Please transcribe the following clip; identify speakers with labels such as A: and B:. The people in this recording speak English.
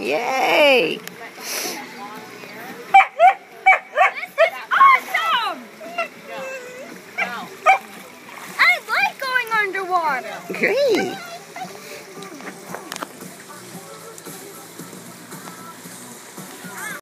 A: Yay!
B: This is awesome! I like going underwater.
A: Great.